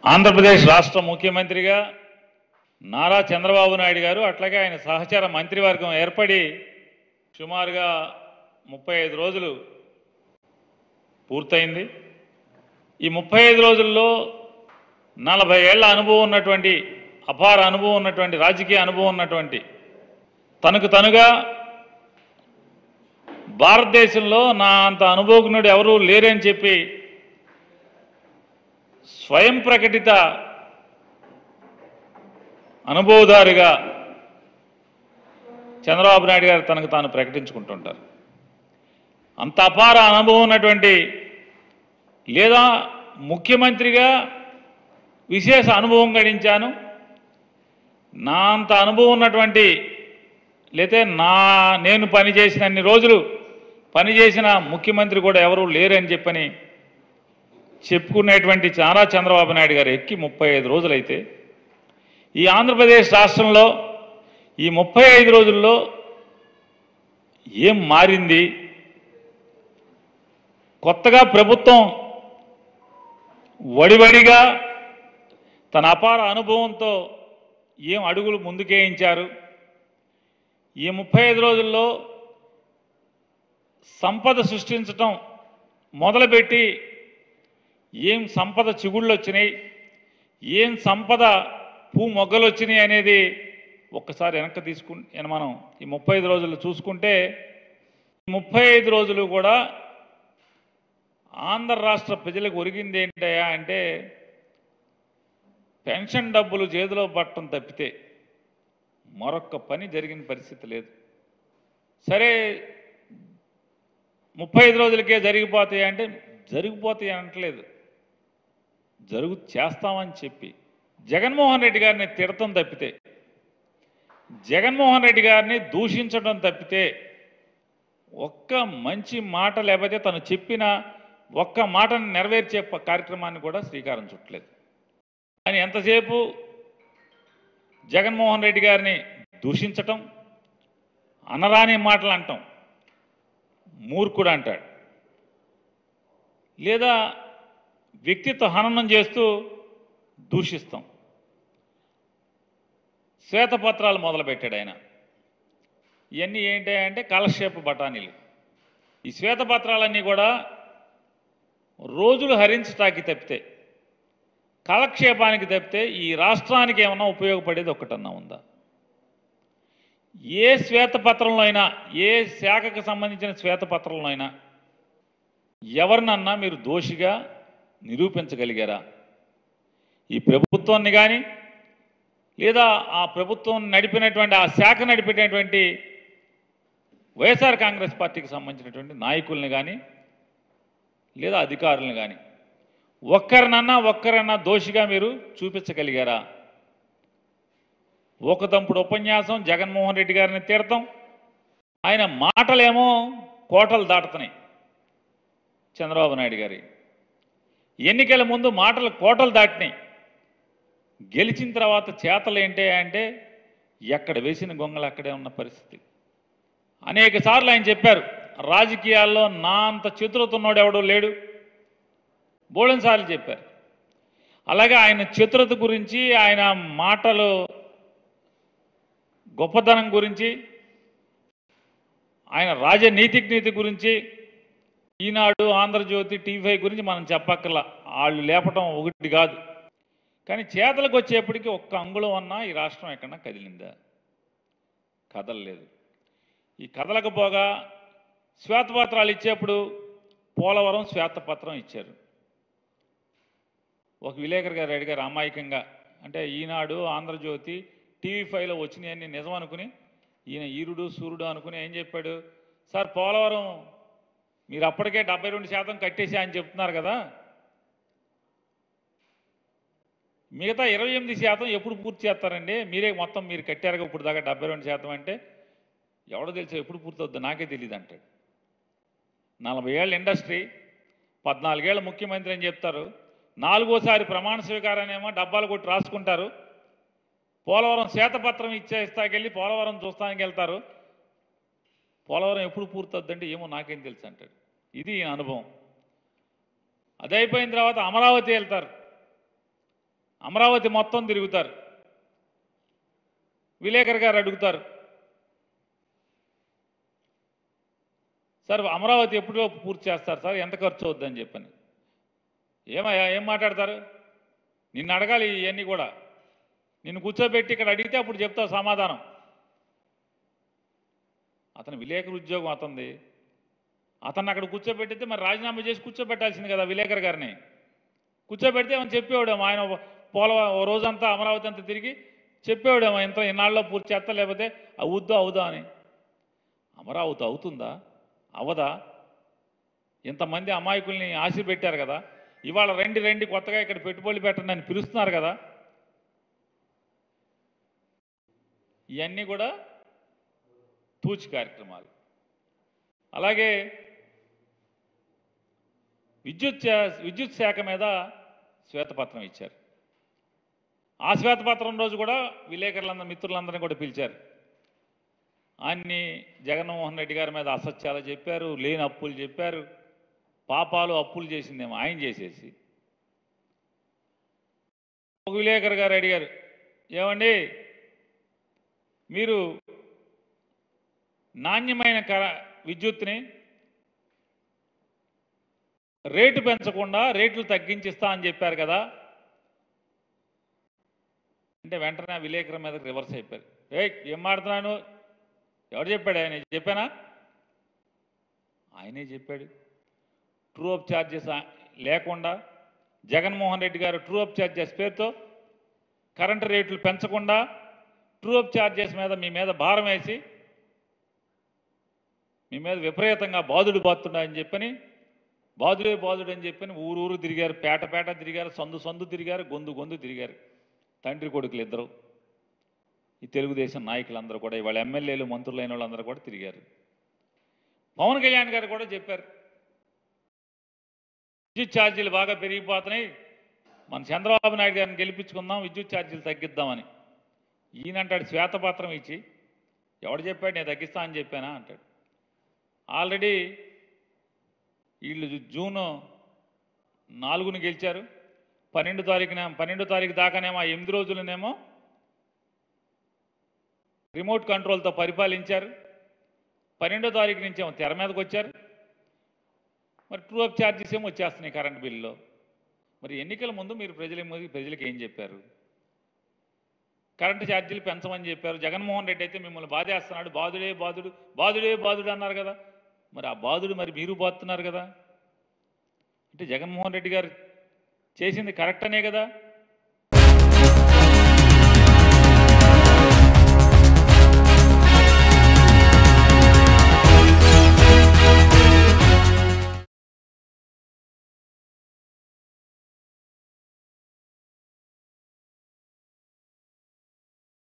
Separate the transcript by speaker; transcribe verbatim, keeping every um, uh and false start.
Speaker 1: ఆంధ్రప్రదేశ్ రాష్ట్ర ముఖ్యమంత్రిగా నారా చంద్రబాబు నాయుడు గారు అట్లాగే ఆయన సహచర మంత్రివర్గం ఏర్పడి సుమారుగా ముప్పై ఐదు రోజులు పూర్తయింది. ఈ ముప్పై ఐదు రోజుల్లో నలభై ఏళ్ల అనుభవం ఉన్నటువంటి అపార అనుభవం ఉన్నటువంటి రాజకీయ అనుభవం ఉన్నటువంటి తనకు తనుగా భారతదేశంలో నా అంత అనుభవజ్ఞుడు ఎవరూ లేరని చెప్పి స్వయం ప్రకటిత అనుభవదారుగా చంద్రబాబు నాయుడు గారు తనకు తాను ప్రకటించుకుంటుంటారు. అంత అపార అనుభవం ఉన్నటువంటి లేదా ముఖ్యమంత్రిగా విశేష అనుభవం గడించాను, నా అంత అనుభవం ఉన్నటువంటి లేతే నా నేను పనిచేసిన అన్ని రోజులు పనిచేసిన ముఖ్యమంత్రి కూడా ఎవరూ లేరని చెప్పని చెప్పుకునేటువంటి నారా చంద్రబాబు నాయుడు గారు ఎక్కి ముప్పై ఐదు రోజులైతే ఈ ఆంధ్రప్రదేశ్ రాష్ట్రంలో ఈ ముప్పై ఐదు రోజుల్లో ఏం మారింది, కొత్తగా ప్రభుత్వం వడివడిగా తన అపార అనుభవంతో ఏం అడుగులు ముందుకేయించారు, ఈ ముప్పై ఐదు రోజుల్లో సంపద సృష్టించటం మొదలుపెట్టి ఏం సంపద చిగుళ్ళు వచ్చినాయి, ఏం సంపద పూ మొగ్గలు వచ్చినాయి అనేది ఒక్కసారి వెనక్కి తీసుకు మనం ఈ ముప్పై ఐదు రోజులు చూసుకుంటే ముప్పై ఐదు రోజులు కూడా ఆంధ్ర రాష్ట్ర ప్రజలకు ఒరిగింది ఏంటయ్యా అంటే పెన్షన్ డబ్బులు చేతిలో పట్టడం తప్పితే మరొక్క పని జరిగిన పరిస్థితి లేదు. సరే ముప్పై ఐదు రోజులకే జరిగిపోతాయి అంటే జరిగిపోతాయి అనట్లేదు, జరుగు చేస్తామని చెప్పి జగన్మోహన్ రెడ్డి గారిని తిడతం తప్పితే, జగన్మోహన్ రెడ్డి గారిని దూషించడం తప్పితే ఒక్క మంచి మాట లేకపోతే తను చెప్పిన ఒక్క మాటను నెరవేర్చే కార్యక్రమాన్ని కూడా శ్రీకారం చుట్టలేదు. అని ఎంతసేపు జగన్మోహన్ రెడ్డి గారిని దూషించటం, అనరాని మాటలు అంటాం, మూర్ఖుడు అంటాడు, లేదా వ్యక్తిత్వ హననం చేస్తూ దూషిస్తాం. శ్వేతపత్రాలు మొదలుపెట్టాడు ఆయన. ఇవన్నీ ఏంటంటే కాలక్షేప బఠానీలు. ఈ శ్వేతపత్రాలన్నీ కూడా రోజులు హరించటానికి తప్పితే, కాలక్షేపానికి తప్పితే ఈ రాష్ట్రానికి ఏమన్నా ఉపయోగపడేది ఒక్కటన్నా ఉందా? ఏ శ్వేతపత్రంలో అయినా, ఏ శాఖకు సంబంధించిన శ్వేతపత్రంలో అయినా ఎవరినన్నా మీరు దోషిగా నిరూపించగలిగారా? ఈ ప్రభుత్వాన్ని కానీ లేదా ఆ ప్రభుత్వం నడిపినటువంటి ఆ శాఖ నడిపినటువంటి వైఎస్ఆర్ కాంగ్రెస్ పార్టీకి సంబంధించినటువంటి నాయకుల్ని కానీ లేదా అధికారులను కానీ ఒక్కరినన్నా ఒక్కరన్నా దోషిగా మీరు చూపించగలిగారా? ఒక తంపుడు ఉపన్యాసం జగన్మోహన్ రెడ్డి గారిని తిడతాం, ఆయన మాటలేమో కోటలు దాటుతున్నాయి. చంద్రబాబు నాయుడు గారి ఎన్నికల ముందు మాటలు కోటలు దాటినాయి, గెలిచిన తర్వాత చేతలు ఏంటి అంటే ఎక్కడ వేసిన గొంగలు అక్కడే ఉన్న పరిస్థితి. అనేక సార్లు ఆయన చెప్పారు, రాజకీయాల్లో నా అంత చతురతన్నోడు ఎవడో లేడు, బోళెన్ సార్లు చెప్పారు. అలాగే ఆయన చతురత గురించి, ఆయన మాటలు గొప్పతనం గురించి, ఆయన రాజనీతిజ్ఞత గురించి ఈనాడు, ఆంధ్రజ్యోతి, టీవీ గురించి మనం చెప్పక్కర్లా, వాళ్ళు లేపటం ఒకటి కాదు. కానీ చేతలకు వచ్చేప్పటికీ ఒక్క అంగుళం అన్నా ఈ రాష్ట్రం ఎక్కడన్నా కదిలిందా? కదలలేదు. ఈ కదలకపోగా శ్వేతపత్రాలు ఇచ్చేప్పుడు పోలవరం శ్వేతపత్రం ఇచ్చారు. ఒక విలేకరు గారు అడిగారు అమాయకంగా, అంటే ఈనాడు, ఆంధ్రజ్యోతి, టీవీ ఫైవ్లో వచ్చినాయన్నీ నిజం అనుకుని ఈయన ఈరుడు సూర్యుడు అనుకుని ఏం చెప్పాడు, సార్ పోలవరం మీరు అప్పటికే డెబ్బై రెండు శాతం కట్టేసా అని చెప్తున్నారు కదా, మిగతా ఇరవై ఎనిమిది శాతం ఎప్పుడు పూర్తి చేస్తారండి? మీరే మొత్తం మీరు కట్టారుగా ఇప్పుడు దాకా డెబ్బై రెండు శాతం అంటే ఎవడో తెలుసు ఎప్పుడు పూర్తవుద్దో నాకే తెలియదు అంటాడు. నలభై ఏళ్ళ ఇండస్ట్రీ, పద్నాలుగేళ్ల ముఖ్యమంత్రి అని చెప్తారు, నాలుగోసారి ప్రమాణ స్వీకారాన్నేమో డబ్బాలు కొట్టి రాసుకుంటారు, పోలవరం శ్వేతపత్రం ఇచ్చేస్తాకెళ్ళి పోలవరం చూస్తానికి వెళ్తారు, పోలవరం ఎప్పుడు పూర్తవుద్దంటే ఏమో నాకేం తెలుసు అంటాడు. ఇది అనుభవం. అది అయిపోయిన తర్వాత అమరావతి వెళ్తారు, అమరావతి మొత్తం తిరుగుతారు. విలేకరు గారు అడుగుతారు, సార్ అమరావతి ఎప్పుడో పూర్తి చేస్తారు సార్, ఎంత ఖర్చు అవుద్దని చెప్పని. ఏమయ్యా ఏం మాట్లాడతారు? నిన్ను అడగాలి ఇవన్నీ కూడా. నిన్ను కూర్చోబెట్టి ఇక్కడ అడిగితే అప్పుడు చెప్తావు సమాధానం. అతను విలేకరు ఉద్యోగం అతనిది. అతన్ని అక్కడ కూర్చోబెట్టితే మరి రాజీనామా చేసి కూర్చోబెట్టాల్సింది కదా విలేకరు గారిని. కూర్చోబెడితే ఏమని చెప్పేవాడేమో, ఆయన పోల ఓ రోజంతా అమరావతి అంతా తిరిగి చెప్పేవాడేమో ఇంత ఇన్నాళ్ళలో పూర్తి చేస్తా, లేకపోతే అవుద్దా అవుదా అని. అమరావతి అవుతుందా అవదా? ఇంతమంది అమాయకుల్ని ఆశ పెట్టారు కదా. ఇవాళ రెండు రెండు కొత్తగా ఇక్కడ పెట్టుబడులు పెట్టండి అని పిలుస్తున్నారు కదా. ఇవన్నీ కూడా తూచి కార్యక్రమాలు. అలాగే విద్యుత్ విద్యుత్ శాఖ మీద శ్వేతపత్రం ఇచ్చారు. ఆ శ్వేతపత్రం రోజు కూడా విలేకరులందరూ మిత్రులందరినీ కూడా పిలిచారు. అన్ని జగన్మోహన్ రెడ్డి గారి మీద అసత్యాలు చెప్పారు, లేని అప్పులు చెప్పారు, పాపాలు అప్పులు చేసిందేమో ఆయన చేసేసి. ఒక విలేకరు గారు అడిగారు, ఏమండి మీరు నాణ్యమైన కర విద్యుత్ని రేటు పెంచకుండా రేట్లు తగ్గించిస్తా అని చెప్పారు కదా అంటే వెంటనే విలేకరు మీద రివర్స్ అయిపోయారు. ఏ ఏం మాడుతున్నాను, ఎవరు చెప్పాడు? ఆయన చెప్పానా? ఆయనే చెప్పాడు. ట్రూ అప్ ఛార్జెస్ లేకుండా జగన్మోహన్ రెడ్డి గారు ట్రూ అప్ ఛార్జెస్ పేరుతో కరెంటు రేట్లు పెంచకుండా ట్రూ అప్ ఛార్జెస్ మీద మీ మీద భారం వేసి మీ మీద విపరీతంగా బాధుడు బాతున్నాయని చెప్పని, బాధుడే బాధుడు అని చెప్పని ఊరు ఊరు తిరిగారు, పేట పేట తిరిగారు, సందు సందు తిరిగారు, గొంతు గొంతు తిరిగారు. తండ్రి కొడుకులు ఇద్దరు, ఈ తెలుగుదేశం నాయకులందరూ కూడా, ఇవాళ ఎమ్మెల్యేలు మంత్రులైన వాళ్ళందరూ కూడా తిరిగారు. పవన్ కళ్యాణ్ గారు కూడా చెప్పారు, విద్యుత్ ఛార్జీలు బాగా పెరిగిపోతున్నాయి, మన చంద్రబాబు నాయుడు గారిని గెలిపించుకుందాం, విద్యుత్ ఛార్జీలు తగ్గిద్దామని. ఈయనంటాడు శ్వేతపత్రం ఇచ్చి, ఎవడు చెప్పాడు నేను తగ్గిస్తా అని చెప్పానా అంటాడు. ఆల్రెడీ వీళ్ళు జూను నాలుగుని గెలిచారు, పన్నెండు తారీఖున పన్నెండో తారీఖు దాకానేమో ఆ ఎనిమిది రోజులనేమో రిమోట్ కంట్రోల్తో పరిపాలించారు. పన్నెండో తారీఖు నుంచి ఏమో తెర మీదకి వచ్చారు. మరి ట్రూ అప్ ఛార్జెస్ ఏమో వచ్చేస్తున్నాయి కరెంట్ బిల్లులో. మరి ఎన్నికల ముందు మీరు ప్రజల ప్రజలకు ఏం చెప్పారు? కరెంటు ఛార్జీలు పెంచమని చెప్పారు. జగన్మోహన్ రెడ్డి అయితే మిమ్మల్ని బాధేస్తున్నాడు, బాధుడే బాధుడు బాధుడే బాధుడు అన్నారు కదా. మరి ఆ బాధుడు మరి మీరు బాధుతున్నారు కదా. అంటే జగన్మోహన్ రెడ్డి గారు చేసింది కరెక్ట్ అనే కదా.